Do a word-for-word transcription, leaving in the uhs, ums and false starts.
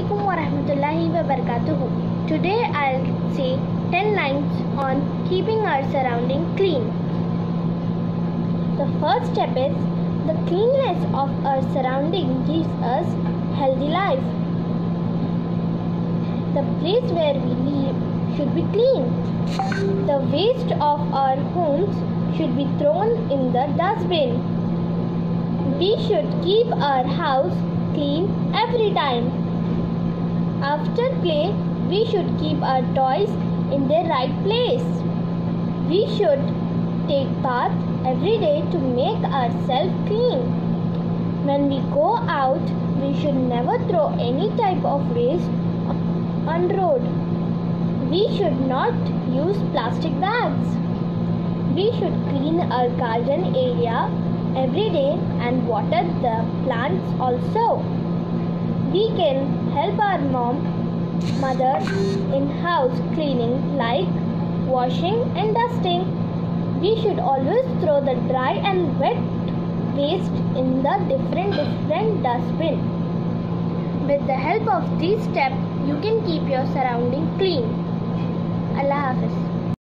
Assalamualaikum warahmatullahi wabarakatuh. Today I'll say ten lines on keeping our surrounding clean. The first step is the cleanliness of our surrounding gives us healthy life. The place where we live should be clean. The waste of our homes should be thrown in the dustbin. We should keep our house clean every time. After play, we should keep our toys in their right place. We should take bath every day to make ourselves clean. When we go out, we should never throw any type of waste on road. We should not use plastic bags. We should clean our garden area every day and water the plants also. We can help our mom, mother in house cleaning like washing and dusting. We should always throw the dry and wet waste in the different different dustbin. With the help of these steps, you can keep your surrounding clean. Allah Hafiz.